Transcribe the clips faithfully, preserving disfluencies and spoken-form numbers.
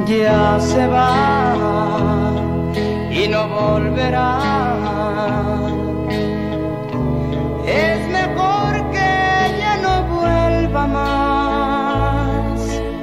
ya se va y no volverá. Es mejor que ella no vuelva más,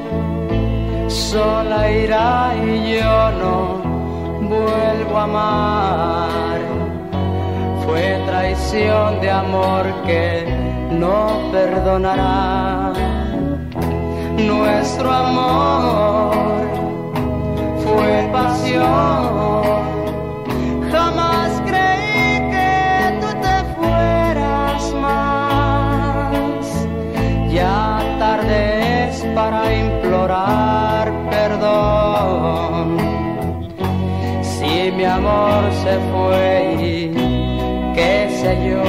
sola irá y yo no vuelvo a amar. Fue traición de amor que no perdonará. Nuestro amor fue pasión. Jamás creí que tú te fueras más. Ya tarde es para implorar perdón. Si mi amor se fue y qué sé yo.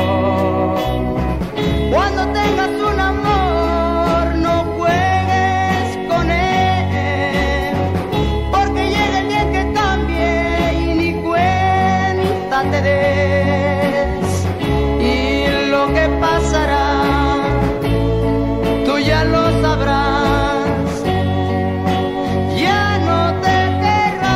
Cuando tengas un amor, no juegues con él, porque llega el día que cambie y ni cuenta te des. Y lo que pasará, tú ya lo sabrás. Ya no te querrá.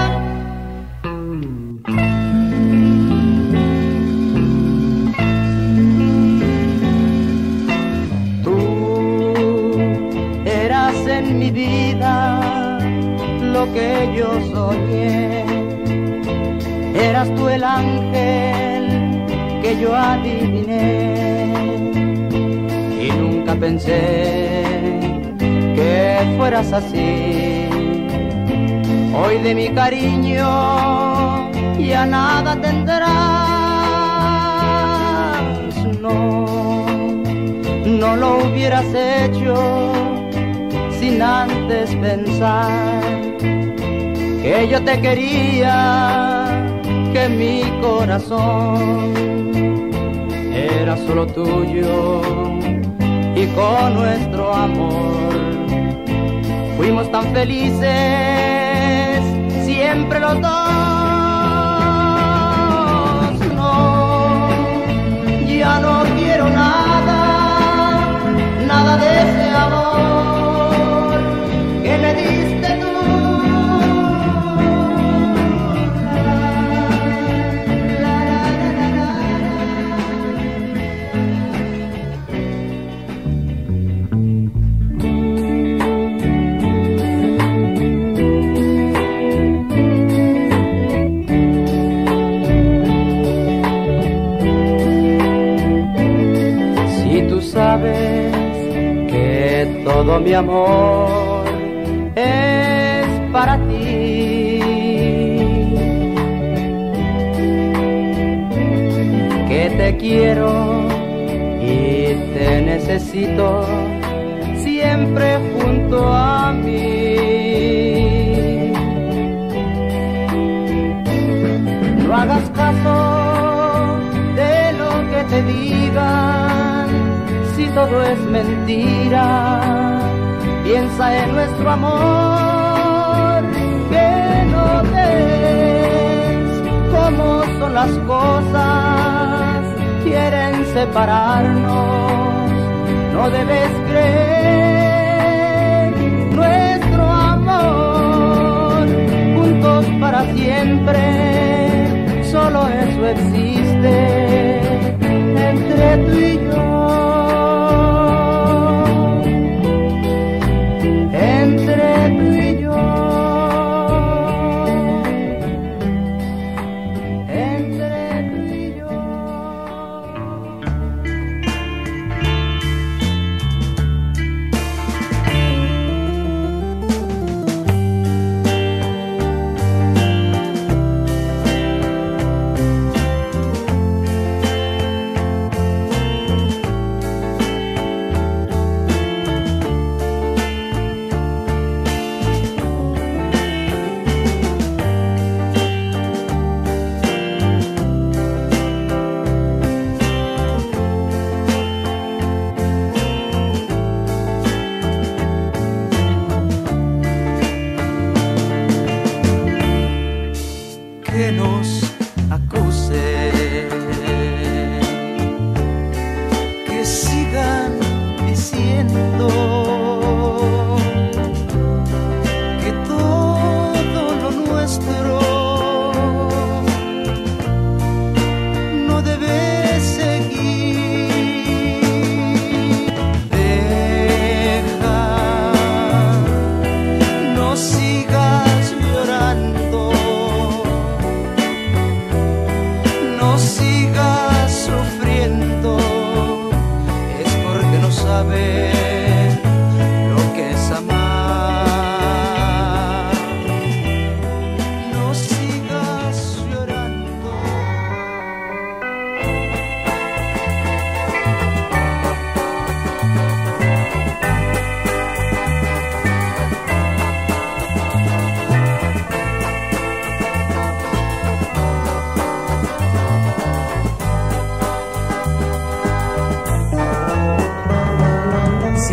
En mi vida lo que yo soñé, eras tú el ángel que yo adiviné, y nunca pensé que fueras así. Hoy de mi cariño ya nada tendrás. No, no lo hubieras hecho sin antes pensar que yo te quería, que mi corazón era solo tuyo, y con nuestro amor fuimos tan felices siempre los dos. No, ya no quiero nada, nada de ese amor que me diste tú. Si tú sabes que todo mi amor es para ti, que te quiero y te necesito siempre junto a mí. No hagas caso de lo que te digan, si todo es mentira. Piensa en nuestro amor, que no ves cómo son las cosas, quieren separarnos, no debes creer. Nuestro amor, juntos para siempre, solo eso existe entre tú y yo. Entre tú y yo, entre tú y yo.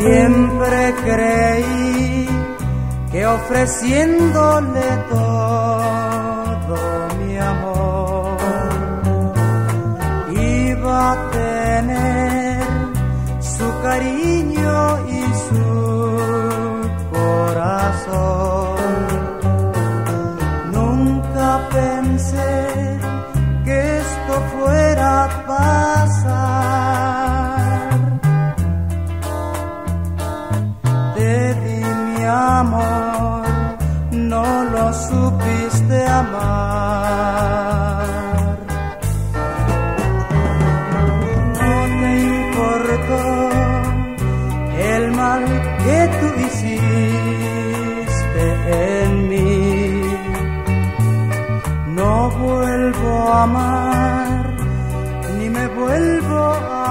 Siempre creí que ofreciéndole todo mi amor iba a tener su cariño y su corazón. Nunca pensé que esto fuera a pasar. Te di mi amor, no lo supiste amar. No te importó el mal que tú hiciste en mí. No vuelvo a amar, ni me vuelvo a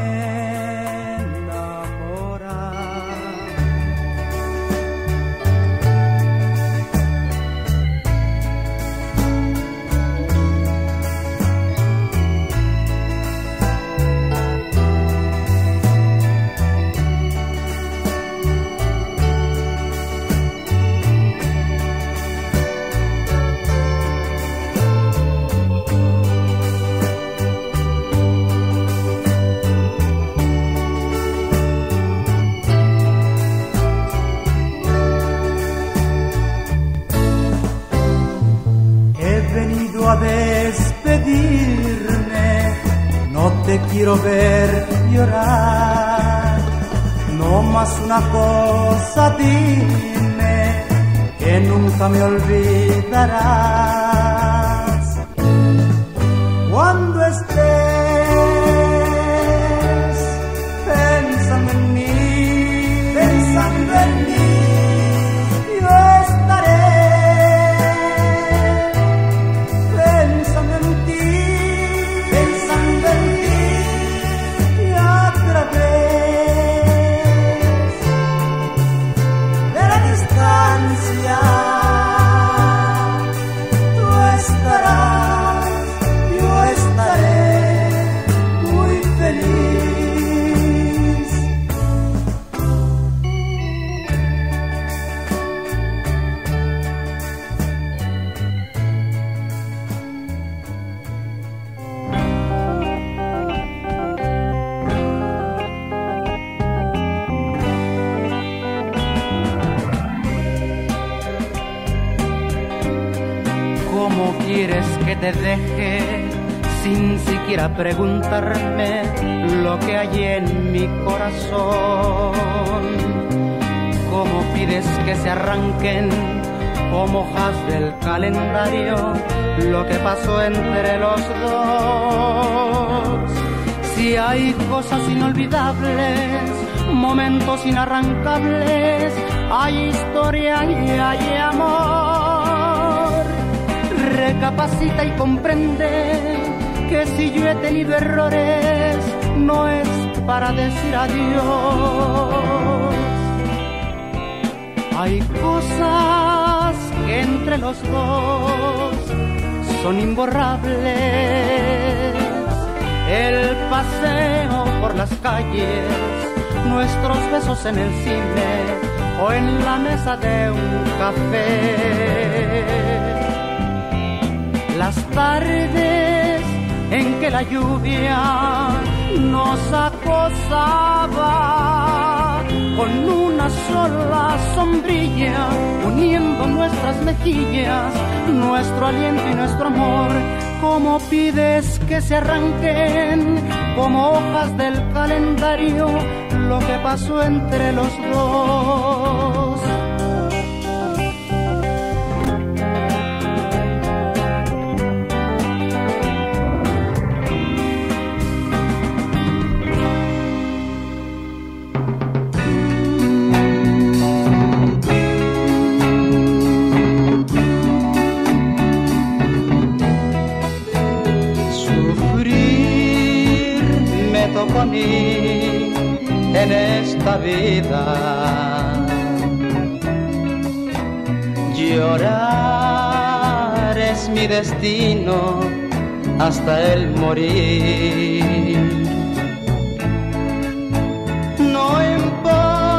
enamorar. A despedirme, no te quiero ver llorar. No más una cosa dime, que nunca me olvidarás. Cuando estés pensando en mí, pensando en mí, yo estaré te deje sin siquiera preguntarme lo que hay en mi corazón. ¿Cómo pides que se arranquen como hojas del calendario lo que pasó entre los dos? Si hay cosas inolvidables, momentos inarrancables, hay historia y hay amor. Recapacita y comprende que si yo he tenido errores no es para decir adiós. Hay cosas que entre los dos son imborrables. El paseo por las calles, nuestros besos en el cine o en la mesa de un café. Las tardes en que la lluvia nos acosaba con una sola sombrilla, uniendo nuestras mejillas, nuestro aliento y nuestro amor. ¿Cómo pides que se arranquen como hojas del calendario lo que pasó entre los dos? A mí en esta vida llorar es mi destino hasta el morir. No importa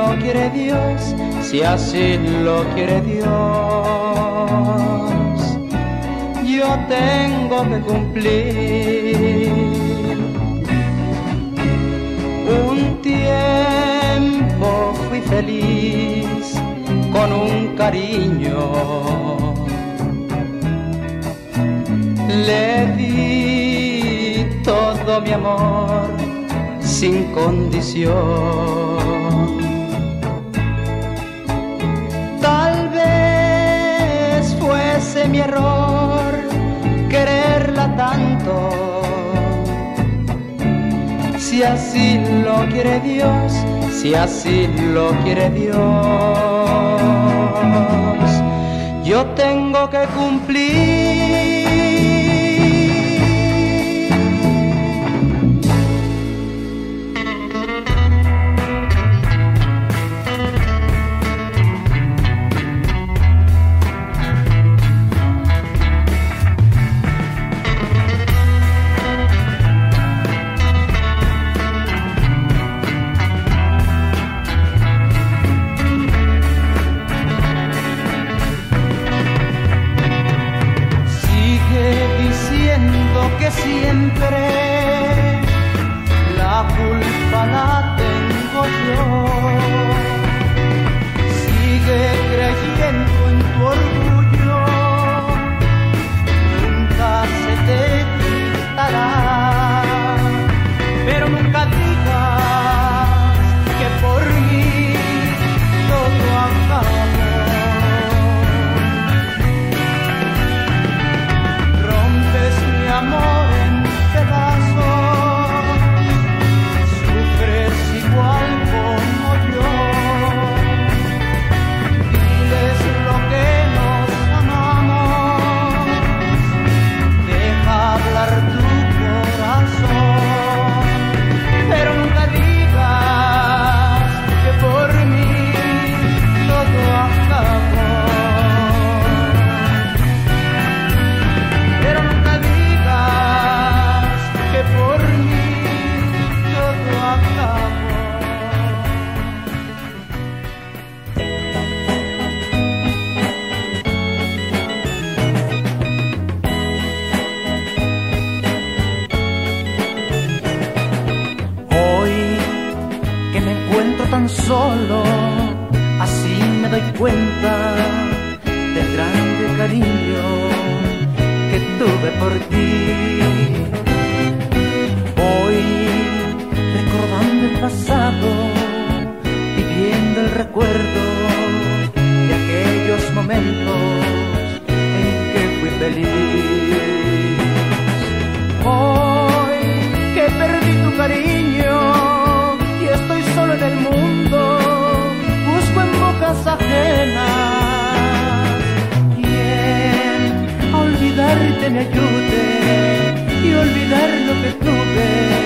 lo quiere Dios, si así lo quiere Dios, yo tengo que cumplir. Un tiempo fui feliz con un cariño, le di todo mi amor sin condición. Tal vez fuese mi error quererla tanto, si así lo quiere Dios, si así lo quiere Dios, yo tengo que cumplir. Siempre la culpa la tengo yo. Sigue creyendo en tu orgullo, nunca se te quitará. Pero nunca digas que por mí todo acabó. Rompes mi amor en pedazos, sufres igual como yo. Diles lo que nos amamos, deja hablar tu corazón, pero nunca digas que por mí todo acabó. Pero nunca digas que por mí todo acabó. Hoy que me encuentro tan solo, así me doy cuenta del grande cariño que tuve por ti. Voy recordando el pasado, viviendo el recuerdo de aquellos momentos en que fui feliz. Hoy que perdí tu cariño y estoy solo en el mundo, busco en bocas ajenas quien a olvidarte me ayude y olvidar lo que tuve.